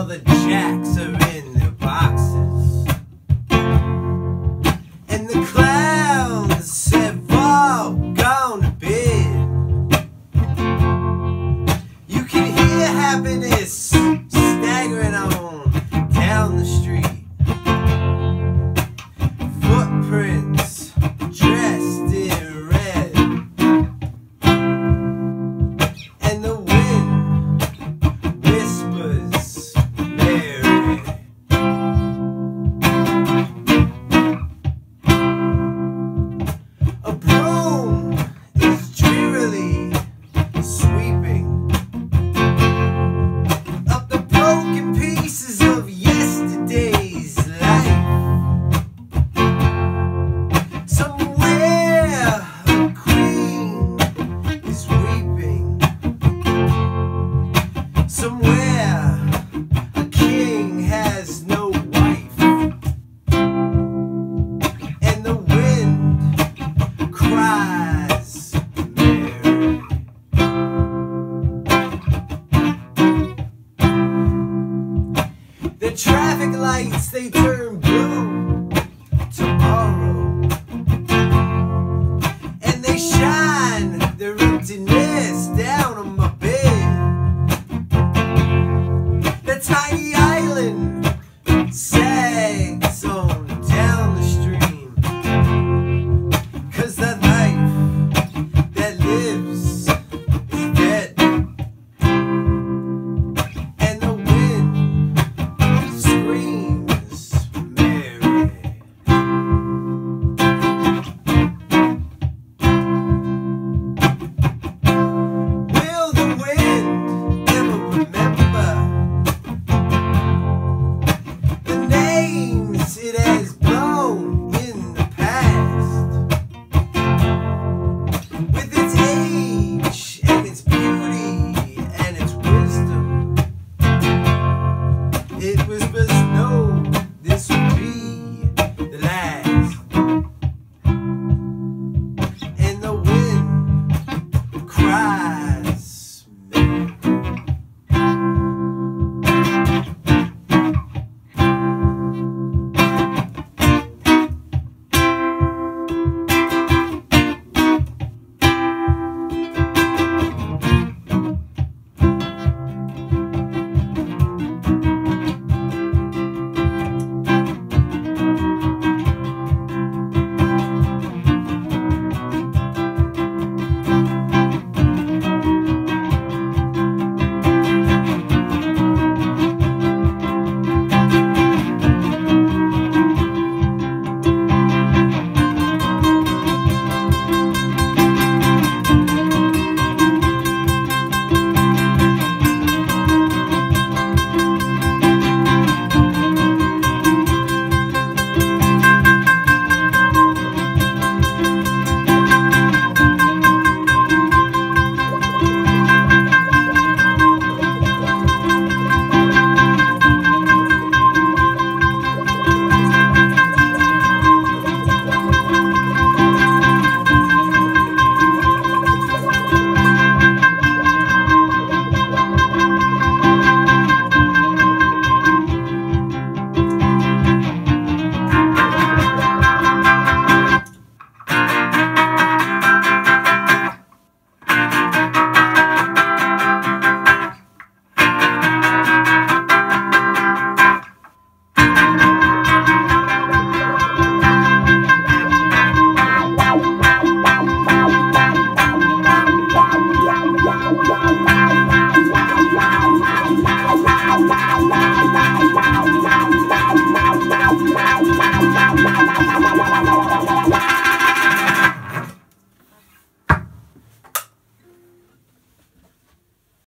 the jacks are in their boxes, and the clowns have all gone to bed. You can hear happiness staggering on down the street. Footprints dressed in red, and the wind whispers Mary. A broom is drearily sweeping up the broken pieces of yesterday's life. Somewhere a queen is weeping. Somewhere a king has no wife, and the wind cries Mary. The traffic lights, they turn